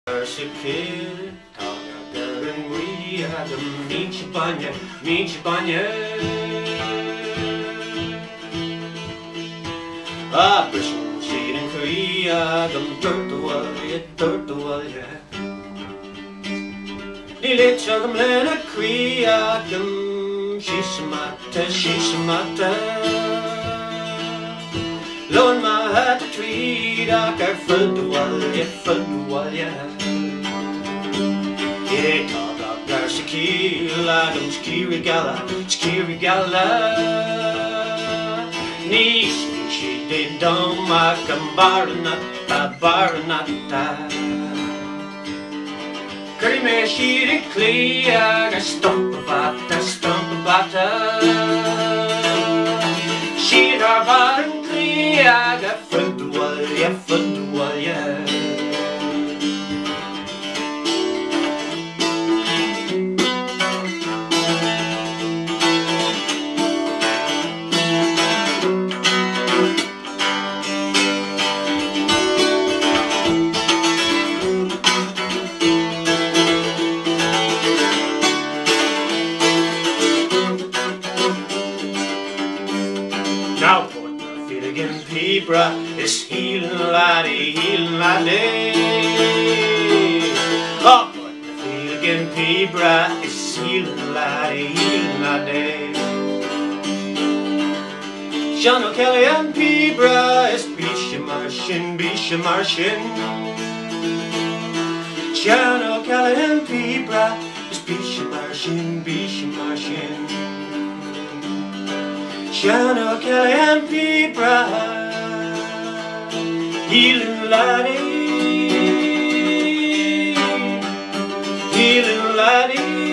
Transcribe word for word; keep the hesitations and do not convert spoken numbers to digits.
Keady Dhá Ghabhairín Buí Agam, minseach bhainne, minseach bhainne. Ah, Briseann siad an chroí agam, dtabhairt abhaile, dtabhairt abhaile. Ní leit agam lena chroí agam, síos hata, síos hata. Lon ma hata tríd ach ar fud abhaile, fud abhaile. Dhá Ghabhar sa cíl agam, caoirigh geala, caoirigh geala. Níos ní siad é dhom ach an barr hata, barr hata. Cuireadh mé siad an clí agus stomp abhaile, stomp abhaile. Siad ar bhaile an clí agus fud abhaile, fud abhaile. Now put my feet again, Pibra, it's Hielan, Laddie, Hielan, Laddie. Oh, put my feet again, Pibra, it's Hielan, Laddie, Hielan, Laddie. Sean O'Kelly and Pibra, it's Bisha Marshin, Bisha Marshin. Sean O'Kelly and Pibra, it's Bisha Marshin, Bisha Marshin. Sean O'Kelly and Pibra, Hielan, Laddie, Hielan, Laddie.